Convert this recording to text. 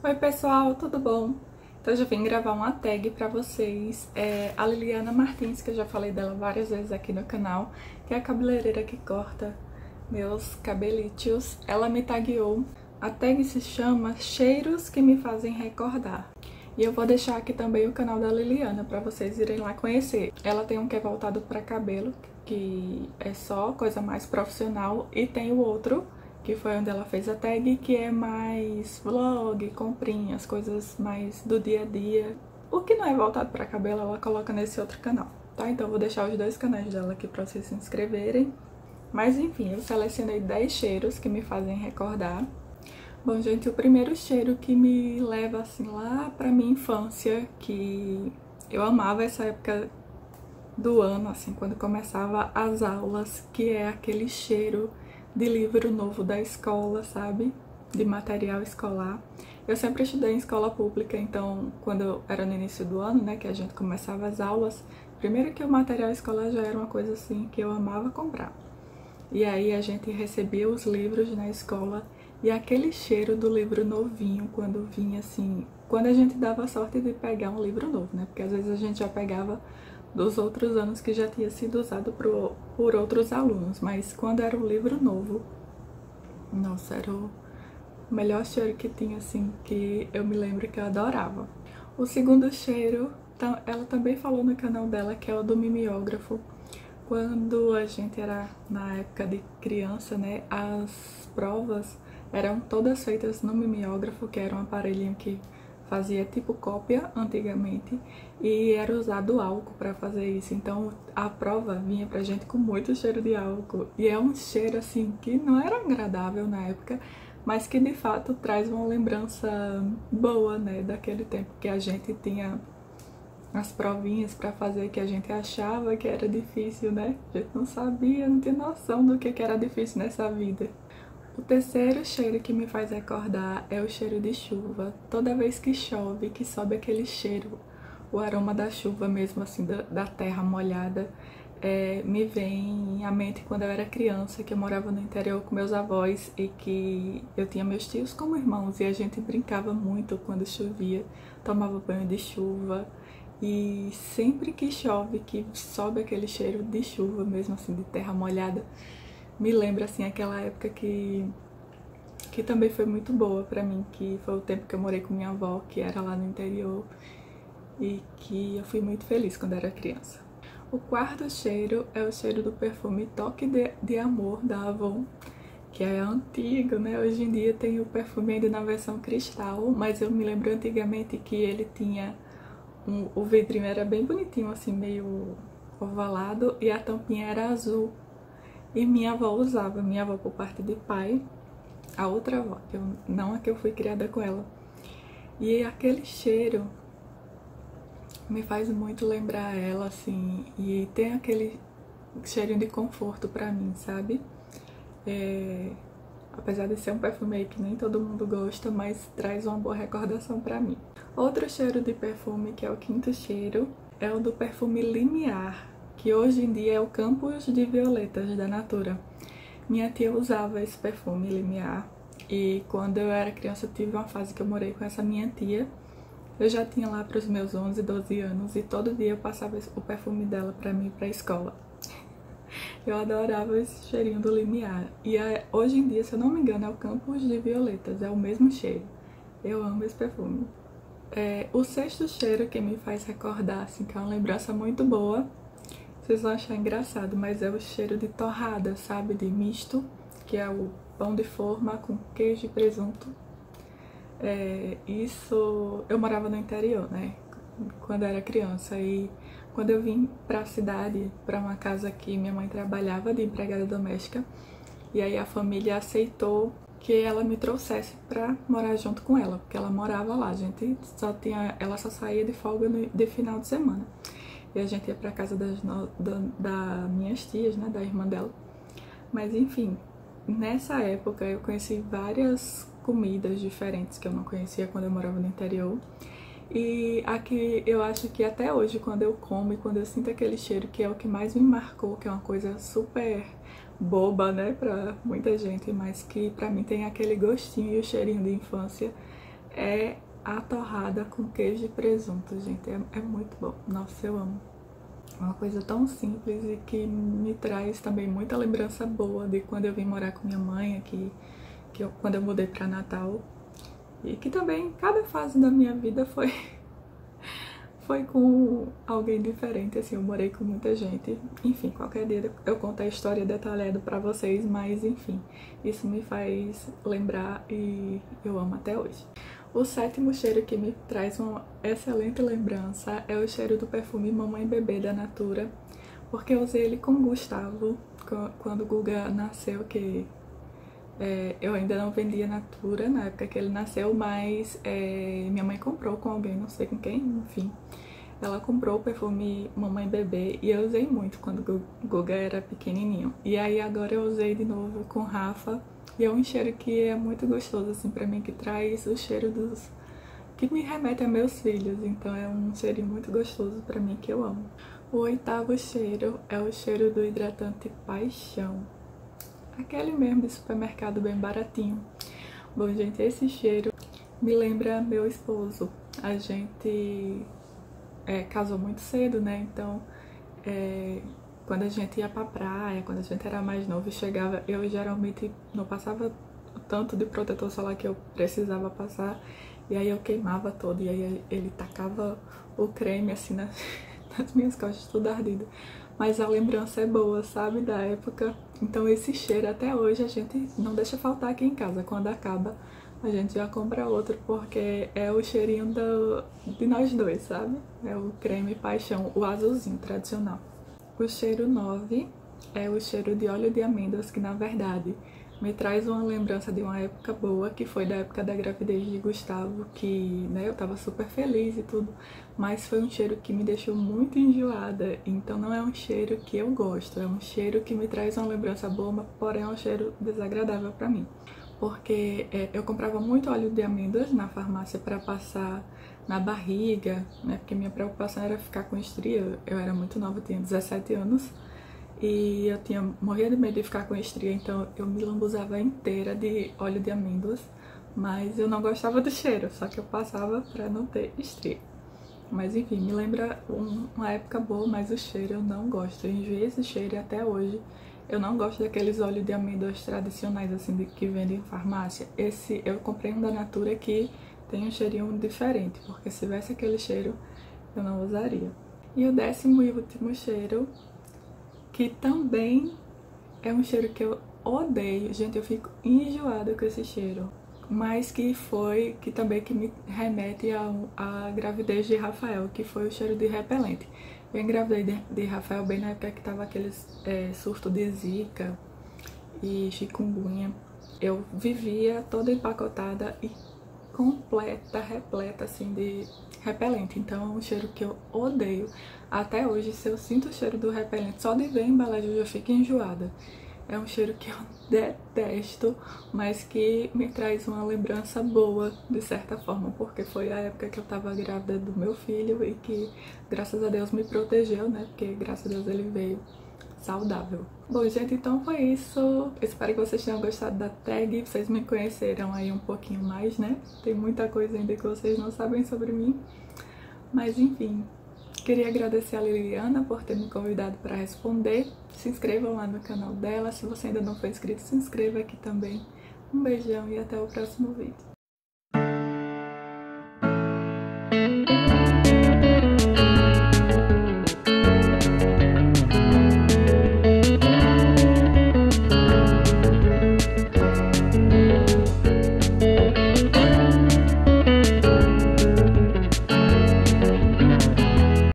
Oi pessoal, tudo bom? Então eu já vim gravar uma tag pra vocês. A Liliana Martins, que eu já falei dela várias vezes aqui no canal, que é a cabeleireira que corta meus cabelitos. Ela me tagueou. A tag se chama Cheiros que me fazem recordar. E eu vou deixar aqui também o canal da Liliana pra vocês irem lá conhecer. Ela tem um que é voltado pra cabelo, que é só coisa mais profissional, e tem o outro que foi onde ela fez a tag, que é mais vlog, comprinhas, coisas mais do dia a dia. O que não é voltado para cabelo, ela coloca nesse outro canal, tá? Então eu vou deixar os dois canais dela aqui para vocês se inscreverem. Mas enfim, eu selecionei 10 cheiros que me fazem recordar. Bom, gente, o primeiro cheiro que me leva assim lá pra minha infância, que eu amava essa época do ano, assim, quando começava as aulas, que é aquele cheiro de livro novo da escola, sabe? De material escolar. Eu sempre estudei em escola pública, então quando eu era no início do ano, né, que a gente começava as aulas, primeiro que o material escolar já era uma coisa assim que eu amava comprar. E aí a gente recebia os livros na escola e aquele cheiro do livro novinho, quando vinha assim, quando a gente dava sorte de pegar um livro novo, né? Porque às vezes a gente já pegava dos outros anos que já tinha sido usado por outros alunos, mas quando era um livro novo, nossa, era o melhor cheiro que tinha, assim, que eu me lembro que eu adorava. O segundo cheiro, ela também falou no canal dela, que é o do mimeógrafo. Quando a gente era na época de criança, né, as provas eram todas feitas no mimeógrafo, que era um aparelhinho que fazia tipo cópia antigamente, e era usado álcool para fazer isso. Então a prova vinha pra gente com muito cheiro de álcool, e é um cheiro assim que não era agradável na época, mas que de fato traz uma lembrança boa, né, daquele tempo que a gente tinha as provinhas para fazer, que a gente achava que era difícil, né? A gente não sabia, não tinha noção do que era difícil nessa vida. O terceiro cheiro que me faz recordar é o cheiro de chuva. Toda vez que chove, que sobe aquele cheiro, o aroma da chuva mesmo, assim, da terra molhada, me vem à mente quando eu era criança, que eu morava no interior com meus avós e que eu tinha meus tios como irmãos e a gente brincava muito quando chovia, tomava banho de chuva. E sempre que chove, que sobe aquele cheiro de chuva mesmo, assim, de terra molhada, me lembra, assim, aquela época que também foi muito boa pra mim, que foi o tempo que eu morei com minha avó, que era lá no interior, e que eu fui muito feliz quando era criança. O quarto cheiro é o cheiro do perfume Toque de Amor, da Avon, que é antigo, né? Hoje em dia tem o perfume ainda na versão cristal, mas eu me lembro antigamente que ele tinha o vidrinho era bem bonitinho, assim, meio ovalado, e a tampinha era azul. E minha avó usava, minha avó por parte de pai, a outra avó, não a que eu fui criada com ela. E aquele cheiro me faz muito lembrar ela, assim, e tem aquele cheirinho de conforto pra mim, sabe? Apesar de ser um perfume que nem todo mundo gosta, mas traz uma boa recordação pra mim. Outro cheiro de perfume, que é o quinto cheiro, é o do perfume Limiar, que hoje em dia é o Campos de Violetas da Natura. Minha tia usava esse perfume Limiar e quando eu era criança eu tive uma fase que eu morei com essa minha tia. Eu já tinha lá para os meus 11, 12 anos e todo dia eu passava o perfume dela para mim para a escola. Eu adorava esse cheirinho do Limiar. E hoje em dia, se eu não me engano, é o Campos de Violetas, é o mesmo cheiro. Eu amo esse perfume. O sexto cheiro que me faz recordar, assim, que é uma lembrança muito boa, vocês vão achar engraçado, mas é o cheiro de torrada, sabe? De misto, que é o pão de forma com queijo e presunto. Isso, eu morava no interior, né? Quando eu era criança, e quando eu vim pra cidade, pra uma casa que minha mãe trabalhava de empregada doméstica, e aí a família aceitou que ela me trouxesse pra morar junto com ela, porque ela morava lá, ela só saía de folga de final de semana. E a gente ia pra casa das minhas tias, né, da irmã dela. Mas enfim, nessa época eu conheci várias comidas diferentes que eu não conhecia quando eu morava no interior. E aqui eu acho que até hoje, quando eu como e quando eu sinto aquele cheiro, que é o que mais me marcou, que é uma coisa super boba, né, pra muita gente, mas que pra mim tem aquele gostinho e o cheirinho de infância, é a torrada com queijo e presunto, gente. É muito bom. Nossa, eu amo. É uma coisa tão simples e que me traz também muita lembrança boa de quando eu vim morar com minha mãe aqui, quando eu mudei para Natal. E que também cada fase da minha vida foi com alguém diferente, assim, eu morei com muita gente. Enfim, qualquer dia eu conto a história detalhada pra vocês, mas enfim, isso me faz lembrar e eu amo até hoje. O sétimo cheiro que me traz uma excelente lembrança é o cheiro do perfume Mamãe Bebê da Natura, porque eu usei ele com o Gustavo quando o Guga nasceu, que eu ainda não vendia Natura na época que ele nasceu, mas minha mãe comprou com alguém, não sei com quem, enfim. Ela comprou o perfume Mamãe Bebê e eu usei muito quando o Guga era pequenininho. E aí agora eu usei de novo com o Rafa e é um cheiro que é muito gostoso assim pra mim, que traz o cheiro que me remete a meus filhos. Então é um cheirinho muito gostoso pra mim que eu amo. O oitavo cheiro é o cheiro do hidratante Paixão. Aquele mesmo de supermercado bem baratinho. Bom, gente, esse cheiro me lembra meu esposo. A gente casou muito cedo, né? Então, quando a gente ia pra praia, quando a gente era mais novo e chegava, eu geralmente não passava o tanto de protetor solar que eu precisava passar. E aí eu queimava todo. E aí ele tacava o creme assim nas minhas costas, tudo ardido. Mas a lembrança é boa, sabe, da época. Então esse cheiro até hoje a gente não deixa faltar aqui em casa. Quando acaba, a gente já compra outro, porque é o cheirinho de nós dois, sabe? É o creme Paixão, o azulzinho tradicional. O cheiro 9 é o cheiro de óleo de amêndoas, que na verdade me traz uma lembrança de uma época boa, que foi da época da gravidez de Gustavo, que, né, eu tava super feliz e tudo, mas foi um cheiro que me deixou muito enjoada, então não é um cheiro que eu gosto, é um cheiro que me traz uma lembrança boa, porém é um cheiro desagradável pra mim. Porque eu comprava muito óleo de amêndoas na farmácia para passar na barriga, né, porque minha preocupação era ficar com estria, eu era muito nova, eu tinha 17 anos, e eu morria de medo de ficar com estria, então eu me lambuzava inteira de óleo de amêndoas, mas eu não gostava do cheiro, só que eu passava pra não ter estria. Mas enfim, me lembra uma época boa, mas o cheiro eu não gosto. Eu enjoei esse cheiro e até hoje eu não gosto daqueles óleos de amêndoas tradicionais, assim, que vendem em farmácia. Esse eu comprei um da Natura que tem um cheirinho diferente, porque se tivesse aquele cheiro eu não usaria. E o 10º e último cheiro, que também é um cheiro que eu odeio, gente, eu fico enjoada com esse cheiro, mas que também me remete à gravidez de Rafael, que foi o cheiro de repelente. Eu engravidei de Rafael bem na época que tava aqueles surto de zika e chikungunya. Eu vivia toda empacotada e completa, repleta assim de repelente, então é um cheiro que eu odeio. Até hoje, se eu sinto o cheiro do repelente, só de ver a embalagem eu já fico enjoada. É um cheiro que eu detesto, mas que me traz uma lembrança boa, de certa forma, porque foi a época que eu tava grávida do meu filho e que, graças a Deus, me protegeu, né? Porque, graças a Deus, ele veio saudável. Bom, gente, então foi isso. Espero que vocês tenham gostado da tag. Vocês me conheceram aí um pouquinho mais, né? Tem muita coisa ainda que vocês não sabem sobre mim. Mas, enfim, queria agradecer a Liliana por ter me convidado para responder. Se inscrevam lá no canal dela. Se você ainda não for inscrito, se inscreva aqui também. Um beijão e até o próximo vídeo.